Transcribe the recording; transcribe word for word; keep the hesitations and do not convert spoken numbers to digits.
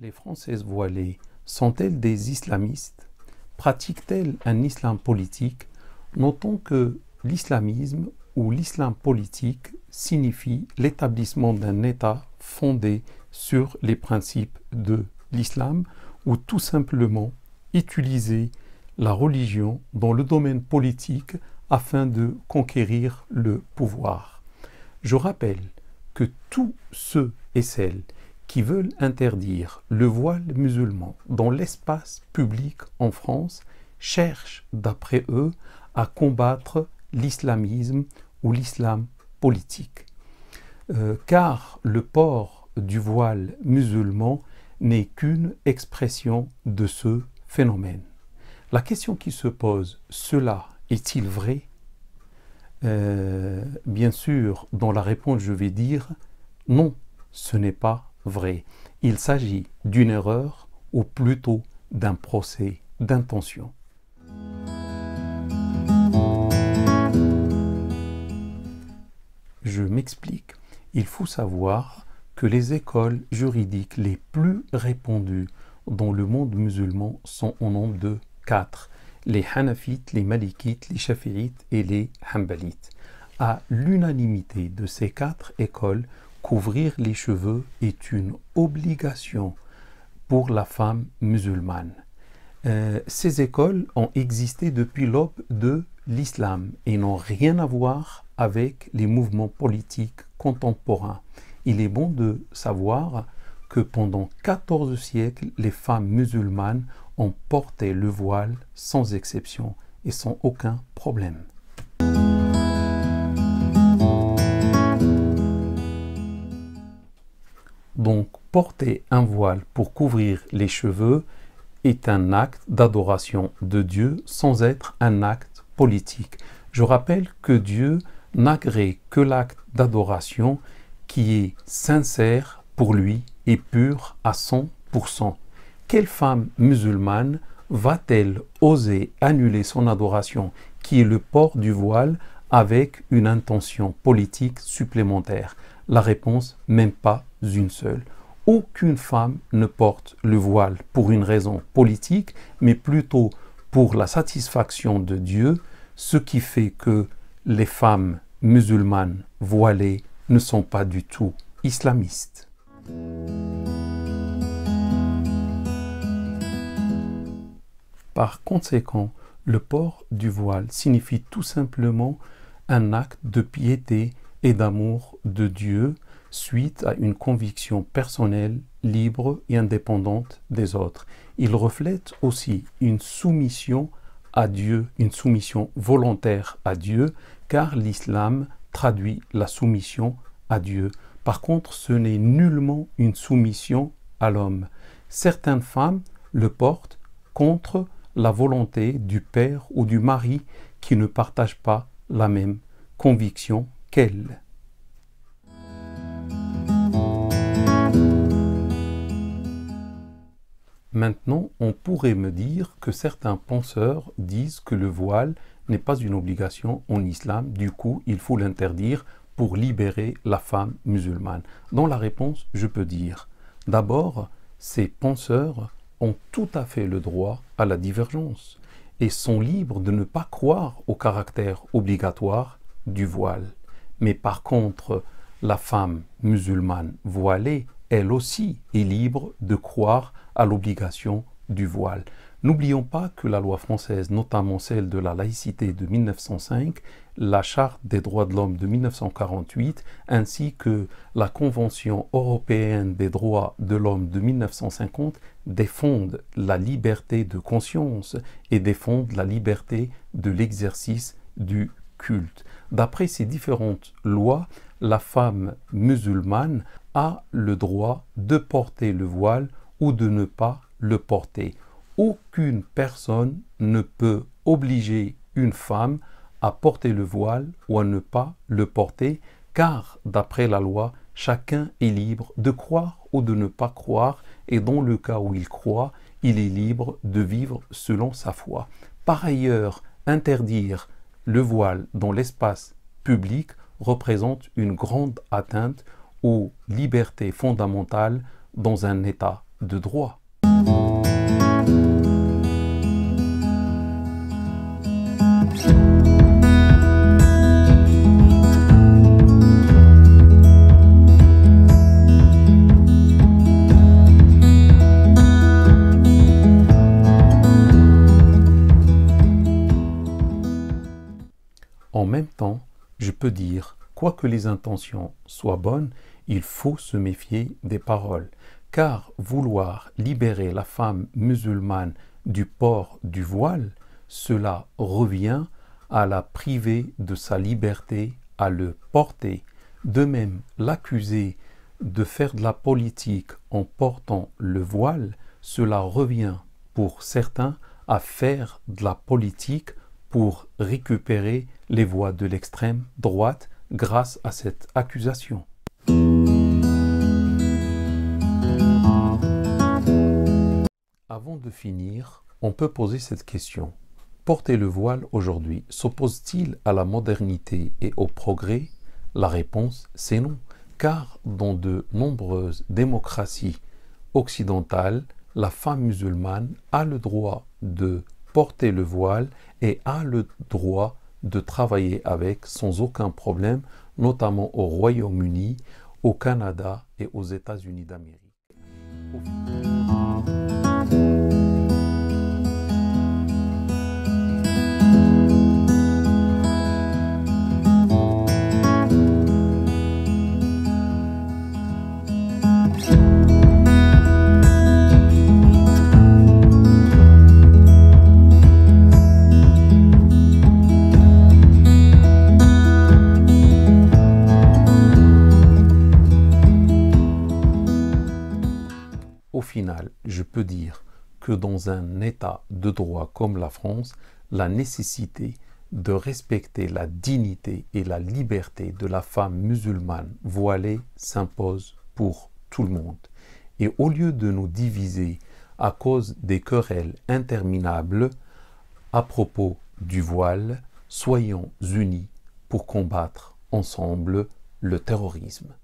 Les Françaises voilées sont-elles des islamistes? Pratiquent-elles un islam politique? Notons que l'islamisme ou l'islam politique signifie l'établissement d'un État fondé sur les principes de l'islam ou tout simplement utiliser la religion dans le domaine politique afin de conquérir le pouvoir. Je rappelle que tous ceux et celles qui veulent interdire le voile musulman dans l'espace public en France cherchent, d'après eux, à combattre l'islamisme ou l'islam politique. Euh, car le port du voile musulman n'est qu'une expression de ce phénomène. La question qui se pose, cela est-il vrai? euh, Bien sûr, dans la réponse, je vais dire non, ce n'est pas vrai. Il s'agit d'une erreur ou plutôt d'un procès d'intention. Je m'explique. Il faut savoir que les écoles juridiques les plus répandues dans le monde musulman sont au nombre de quatre. Les Hanafites, les Malikites, les Shafi'ites et les Hanbalites. À l'unanimité de ces quatre écoles, couvrir les cheveux est une obligation pour la femme musulmane. Euh, ces écoles ont existé depuis l'aube de l'islam et n'ont rien à voir avec les mouvements politiques contemporains. Il est bon de savoir que pendant quatorze siècles, les femmes musulmanes ont porté le voile sans exception et sans aucun problème. Donc, porter un voile pour couvrir les cheveux est un acte d'adoration de Dieu sans être un acte politique. Je rappelle que Dieu n'agrée que l'acte d'adoration qui est sincère pour lui et pur à cent pour cent. Quelle femme musulmane va-t-elle oser annuler son adoration, qui est le port du voile, avec une intention politique supplémentaire? La réponse, même pas une seule. Aucune femme ne porte le voile pour une raison politique, mais plutôt pour la satisfaction de Dieu, ce qui fait que les femmes musulmanes voilées ne sont pas du tout islamistes. Par conséquent, le port du voile signifie tout simplement un acte de piété et d'amour de Dieu suite à une conviction personnelle, libre et indépendante des autres. Il reflète aussi une soumission à Dieu, une soumission volontaire à Dieu, car l'islam traduit la soumission à Dieu. Par contre, ce n'est nullement une soumission à l'homme. Certaines femmes le portent contre la volonté du père ou du mari qui ne partage pas la même conviction qu'elle. Maintenant, on pourrait me dire que certains penseurs disent que le voile n'est pas une obligation en islam, du coup, il faut l'interdire pour libérer la femme musulmane. Dans la réponse, je peux dire, d'abord, ces penseurs ont tout à fait le droit à la divergence et sont libres de ne pas croire au caractère obligatoire du voile. Mais par contre, la femme musulmane voilée, elle aussi est libre de croire à l'obligation du voile. N'oublions pas que la loi française, notamment celle de la laïcité de mille neuf cent cinq, la Charte des droits de l'homme de mille neuf cent quarante-huit, ainsi que la Convention européenne des droits de l'homme de mille neuf cent cinquante défendent la liberté de conscience et défendent la liberté de l'exercice du culte. D'après ces différentes lois, la femme musulmane a le droit de porter le voile ou de ne pas le porter. Aucune personne ne peut obliger une femme à porter le voile ou à ne pas le porter, car d'après la loi, chacun est libre de croire ou de ne pas croire, et dans le cas où il croit, il est libre de vivre selon sa foi. Par ailleurs, interdire le voile dans l'espace public représente une grande atteinte aux libertés fondamentales dans un État de droit. En même temps, je peux dire, quoi que les intentions soient bonnes, il faut se méfier des paroles, car vouloir libérer la femme musulmane du port du voile, cela revient à la priver de sa liberté à le porter. De même, l'accuser de faire de la politique en portant le voile, cela revient pour certains à faire de la politique pour récupérer les voix de l'extrême droite grâce à cette accusation. Avant de finir, on peut poser cette question. Porter le voile aujourd'hui s'oppose-t-il à la modernité et au progrès? La réponse, c'est non, car dans de nombreuses démocraties occidentales, la femme musulmane a le droit de porter le voile et a le droit de travailler avec sans aucun problème, notamment au Royaume-Uni, au Canada et aux États-Unis d'Amérique. Au final, je peux dire que dans un état de droit comme la France, la nécessité de respecter la dignité et la liberté de la femme musulmane voilée s'impose pour tout le monde. Et au lieu de nous diviser à cause des querelles interminables à propos du voile, soyons unis pour combattre ensemble le terrorisme.